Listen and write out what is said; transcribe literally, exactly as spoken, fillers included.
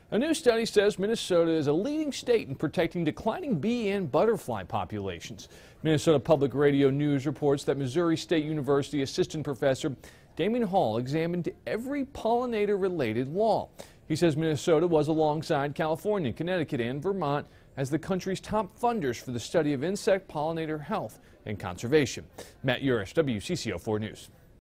A new study says Minnesota is a leading state in protecting declining bee and butterfly populations. Minnesota Public Radio News reports that Missouri State University assistant professor Damon Hall examined every pollinator-related law. He says Minnesota was alongside California, Connecticut, and Vermont as the country's top funders for the study of insect pollinator health and conservation. Matt Yurus, W C C O four News.